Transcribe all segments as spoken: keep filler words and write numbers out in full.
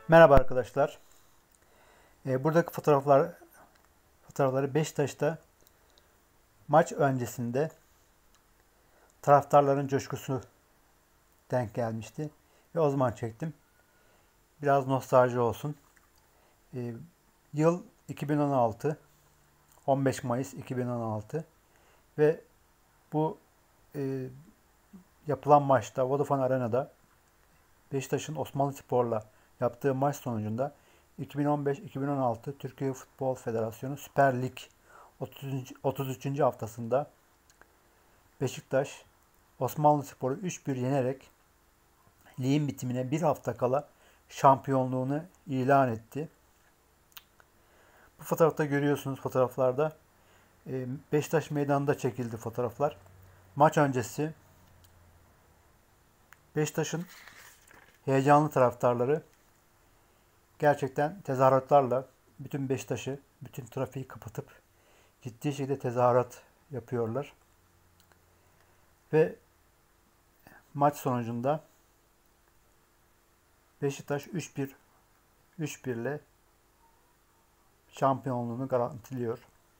Merhaba arkadaşlar. Ee, buradaki fotoğraflar fotoğrafları Beşiktaş'ta maç öncesinde taraftarların coşkusu denk gelmişti ve o zaman çektim. Biraz nostalji olsun. Ee, Yıl iki bin on altı, on beş Mayıs iki bin on altı ve bu e, yapılan maçta Vodafone Arena'da Beşiktaş'ın Osmanlıspor'la yaptığı maç sonucunda iki bin on beş iki bin on altı Türkiye Futbol Federasyonu Süper Lig otuz üçüncü haftasında Beşiktaş Osmanlıspor'u üç bir yenerek ligin bitimine bir hafta kala şampiyonluğunu ilan etti. Bu fotoğrafta görüyorsunuz fotoğraflarda e, Beşiktaş meydanında çekildi fotoğraflar. Maç öncesi Beşiktaş'ın heyecanlı taraftarları gerçekten tezahüratlarla bütün Beşiktaş'ı, bütün trafiği kapatıp ciddi şekilde tezahürat yapıyorlar. Ve maç sonucunda Beşiktaş üç bir üç bir ile şampiyonluğunu garantiliyor.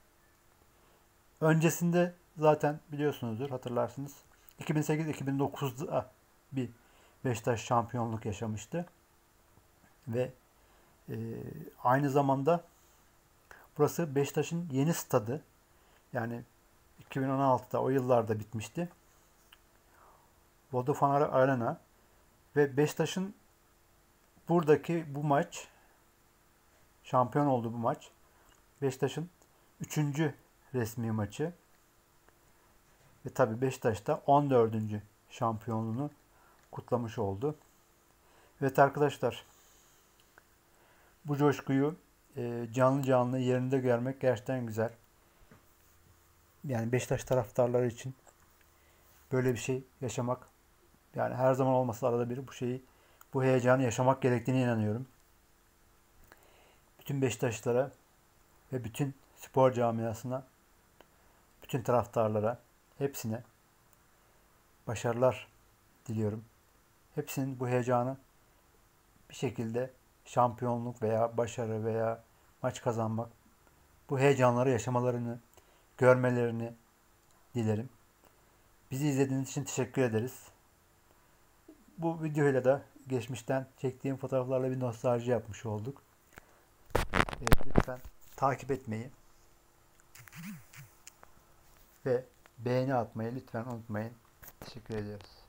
Öncesinde zaten biliyorsunuzdur, hatırlarsınız. iki bin sekiz iki bin dokuzda bir Beşiktaş şampiyonluk yaşamıştı. Ve e, aynı zamanda burası Beşiktaş'ın yeni stadı. Yani iki bin on altıda o yıllarda bitmişti. Vodafone Arena ve Beşiktaş'ın buradaki bu maç, şampiyon olduğu bu maç Beşiktaş'ın üçüncü resmi maçı ve tabii Beşiktaş da on dördüncü şampiyonluğunu kutlamış oldu. Evet arkadaşlar, bu coşkuyu e, canlı canlı yerinde görmek gerçekten güzel. Yani Beşiktaş taraftarları için böyle bir şey yaşamak, yani her zaman olmasa arada bir bu şeyi, bu heyecanı yaşamak gerektiğine inanıyorum. Bütün Beşiktaşlara ve bütün spor camiasına, bütün taraftarlara, hepsine başarılar diliyorum. Hepsinin bu heyecanı bir şekilde şampiyonluk veya başarı veya maç kazanmak, bu heyecanları yaşamalarını, görmelerini dilerim. Bizi izlediğiniz için teşekkür ederiz. Bu videoyla da geçmişten çektiğim fotoğraflarla bir nostalji yapmış olduk. Ee, lütfen takip etmeyi ve beğeni atmayı lütfen unutmayın. Teşekkür ediyoruz.